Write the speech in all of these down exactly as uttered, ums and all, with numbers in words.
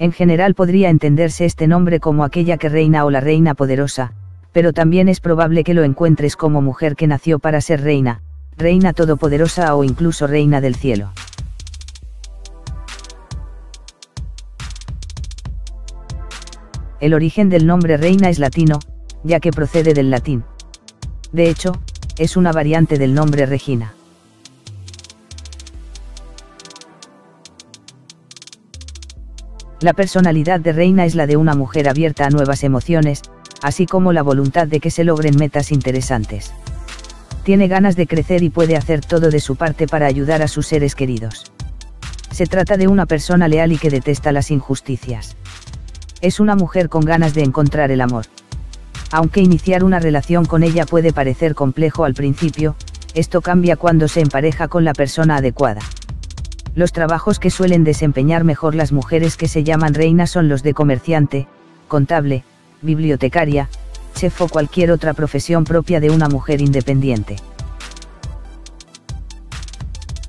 En general podría entenderse este nombre como aquella que reina o la reina poderosa, pero también es probable que lo encuentres como mujer que nació para ser reina, reina todopoderosa o incluso reina del cielo. El origen del nombre reina es latino, ya que procede del latín. De hecho, es una variante del nombre Regina. La personalidad de reina es la de una mujer abierta a nuevas emociones, así como la voluntad de que se logren metas interesantes. Tiene ganas de crecer y puede hacer todo de su parte para ayudar a sus seres queridos. Se trata de una persona leal y que detesta las injusticias. Es una mujer con ganas de encontrar el amor. Aunque iniciar una relación con ella puede parecer complejo al principio, esto cambia cuando se empareja con la persona adecuada. Los trabajos que suelen desempeñar mejor las mujeres que se llaman reinas son los de comerciante, contable, bibliotecaria, chef o cualquier otra profesión propia de una mujer independiente.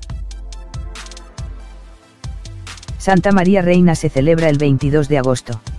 Santa María Reina se celebra el veintidós de agosto.